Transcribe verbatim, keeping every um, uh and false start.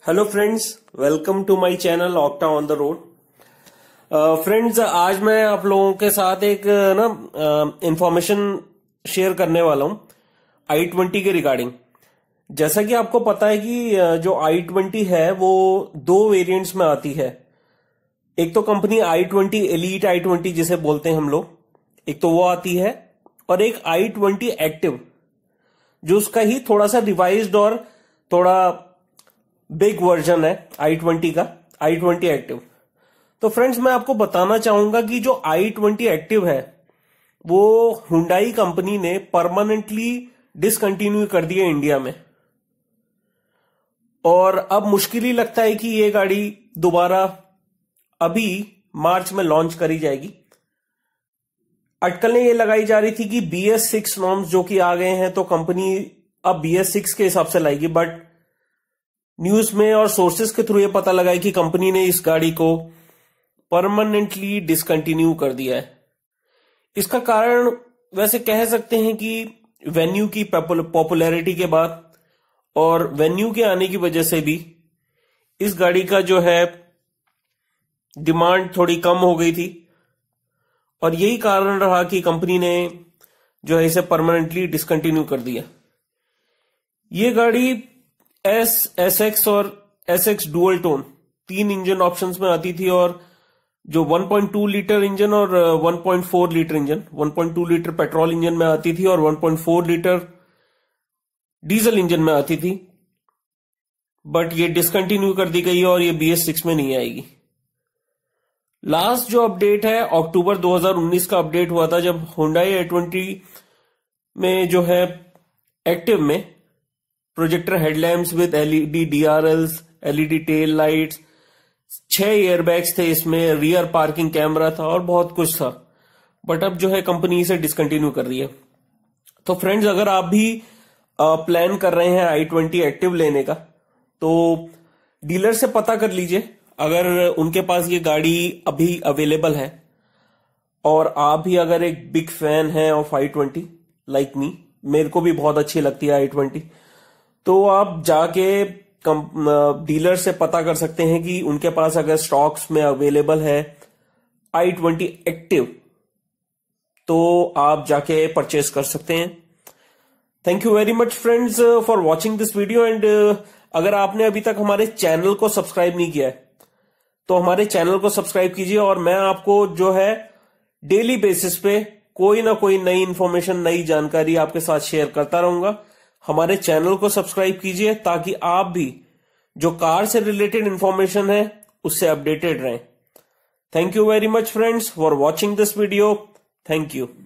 Hello friends, welcome to my channel octa on the road. Friends, आज मैं आप लोगों के साथ एक ना इंफॉर्मेशन शेयर करने वाला हूं आई ट्वेंटी के रिगार्डिंग। जैसा कि आपको पता है कि uh, जो आई ट्वेंटी है वो दो वेरिएंट्स में आती है। एक तो company i twenty elite i twenty जिसे बोलते हैं हम लोग, एक तो वो आती है, और एक आई ट्वेंटी एक्टिव जो उसका ही थोड़ा सा रिवाइज्ड और थोड़ा बिग वर्जन है आई ट्वेंटी का, आई ट्वेंटी एक्टिव। तो फ्रेंड्स, मैं आपको बताना चाहूंगा कि जो आई ट्वेंटी एक्टिव है वो हुंडई कंपनी ने परमानेंटली डिसकंटिन्यू कर दिया इंडिया में, और अब मुश्किल ही लगता है कि ये गाड़ी दोबारा अभी मार्च में लॉन्च करी जाएगी। अटकलें ये लगाई जा रही थी कि बी एस सिक्स नॉर्म्स जो कि आ गए हैं तो कंपनी अब बी एस सिक्स के हिसाब से लाएगी, बट न्यूज में और सोर्सेस के थ्रू ये पता लगा है कि कंपनी ने इस गाड़ी को परमानेंटली डिसकंटिन्यू कर दिया है। इसका कारण वैसे कह सकते हैं कि वेन्यू की पॉपुलैरिटी के बाद और वेन्यू के आने की वजह से भी इस गाड़ी का जो है डिमांड थोड़ी कम हो गई थी, और यही कारण रहा कि कंपनी ने जो है इसे परमानेंटली डिसकंटिन्यू कर दिया। ये गाड़ी एस एस एक्स और एस एक्स डुअल टोन तीन इंजन ऑप्शंस में आती थी, और जो one point two litre engine और one point four litre engine, one point two litre petrol engine में आती थी और one point four litre diesel engine में आती थी। बट ये डिसकंटिन्यू कर दी गई और ये बी एस सिक्स में नहीं आएगी। लास्ट जो अपडेट है अक्टूबर दो हज़ार उन्नीस का अपडेट हुआ था, जब Hyundai आई ट्वेंटी में जो है एक्टिव में projector headlamps with LED DRLs, LED tail lights, छह एयरबैग्स थे इसमें, रियर पार्किंग कैमरा था और बहुत कुछ था। बट अब जो है कंपनी इसे डिसकंटिन्यू कर रही है। तो फ्रेंड्स, अगर आप भी प्लान कर रहे हैं आई ट्वेंटी एक्टिव लेने का तो डीलर से पता कर लीजिए अगर उनके पास ये गाड़ी अभी अवेलेबल है, और आप भी अगर एक बिग फैन है of I twenty like me, मेरे को भी बहुत अच्छी लगती है आई ट्वेंटी, तो आप जाके डीलर से पता कर सकते हैं कि उनके पास अगर स्टॉक्स में अवेलेबल है आई ट्वेंटी एक्टिव तो आप जाके परचेस कर सकते हैं। Thank you very much friends for watching this video, and अगर आपने अभी तक हमारे चैनल को सब्सक्राइब नहीं किया है तो हमारे चैनल को सब्सक्राइब कीजिए, और मैं आपको जो है डेली बेसिस पे कोई ना कोई नई इंफॉर्मेशन, नई जानकारी आपके साथ शेयर करता रहूंगा। हमारे चैनल को सब्सक्राइब कीजिए ताकि आप भी जो कार से रिलेटेड इंफॉर्मेशन है उससे अपडेटेड रहें। Thank you very much friends for watching this video. Thank you.